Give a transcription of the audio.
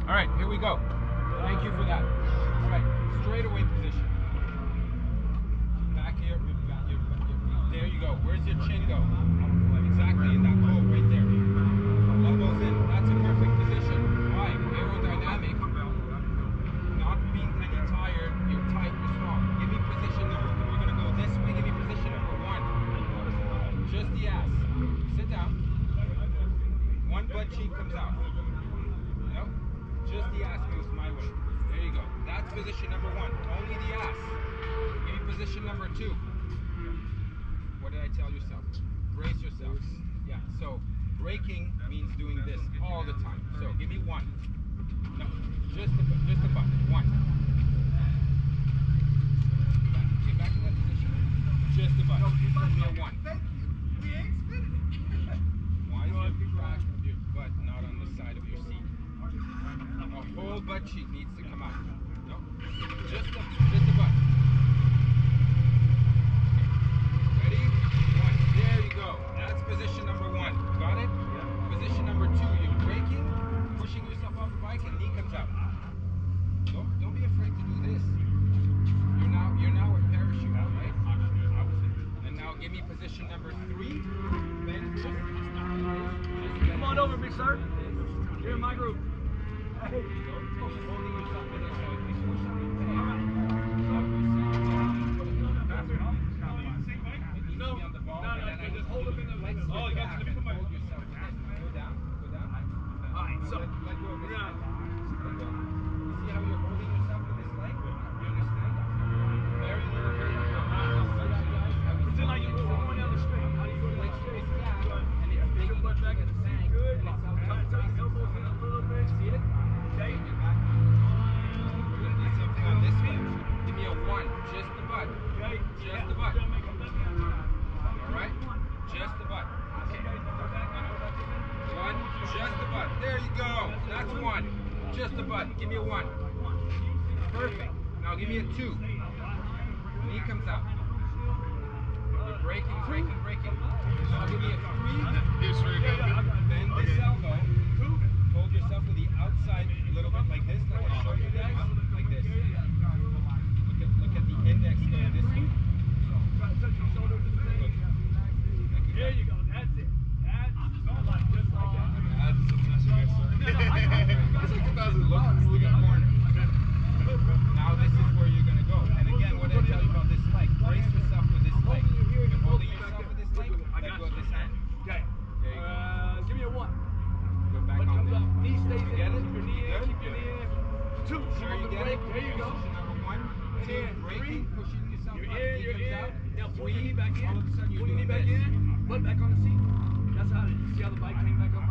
All right, here we go. Thank you for that. All right, straightaway position. Back here, there you go. Where's your chin go? Exactly in that hole right there. Elbows in. That's a perfect position. Why? Aerodynamic. Not being any tired. You're tight. You're strong. Give me position number. We're gonna go this way. Give me position number 1. Just the ass. Sit down. One butt cheek comes out. Nope. Just the ass moves my way. There you go. That's position number 1. Only the ass. Give me position number 2. What did I tell yourself? Brace yourselves. Yeah. So braking means doing this all the time. So give me 1. No. Just the butt. 1. Get back in that position. Just the butt. Give me a 1. Thank you. We ain't spinning it. Why is your back of your butt not on the side of your seat? A whole butt cheek needs to come out. No, just the butt. Okay. Ready? 1. There you go. That's position number 1. Got it? Yeah. Position number 2. You're braking, pushing yourself off the bike, and knee comes out. Don't be afraid to do this. You're now a parachute, right? And now give me position number 3. Then Come on over, big sir. You're in my group. Hey. Holding yourself in this way. Be swishing your tail. No, just hold up in the legs. Oh, you got to hold yourself. Go down. All right, so let go of this leg. You see how you're holding yourself with this leg? You understand? Very little bit. Pretend like you're going down the street. How do you go down the street? And it's big. Your butt back in the seat. Good. Elbows in a little bit. See it? Okay. We're going to do something on this way. Give me a 1. Just the butt. Okay. Just the butt. All right? Just the butt. 1. Just the butt. There you go. That's 1. Just the butt. Give me a 1. Perfect. Now give me a 2. Knee comes out. You're braking. Now give me a 3. Bend this elbow. Hold yourself with the outside a little bit like this. Like I showed you guys. Like this. Look at the index going this way. There you go. That's it. That's just like that. Now this is where you're going to go. And again, what did I tell you about this leg? Brace yourself with this leg. You're holding yourself with this leg. Let go of this hand. Okay. There you go. Give me a 1. Go back on this. Knee stays in. Get it? Keep your knee in. Keep your knee in. 2. Sure you get it? There you go. Position number 1. 2. Braking, pushing yourself up. You're in. Out. Now pull your 3. knee back in. All of a sudden you're Pull your knee doing back this. in. Butt back on the seat. That's how. See how the bike came back up?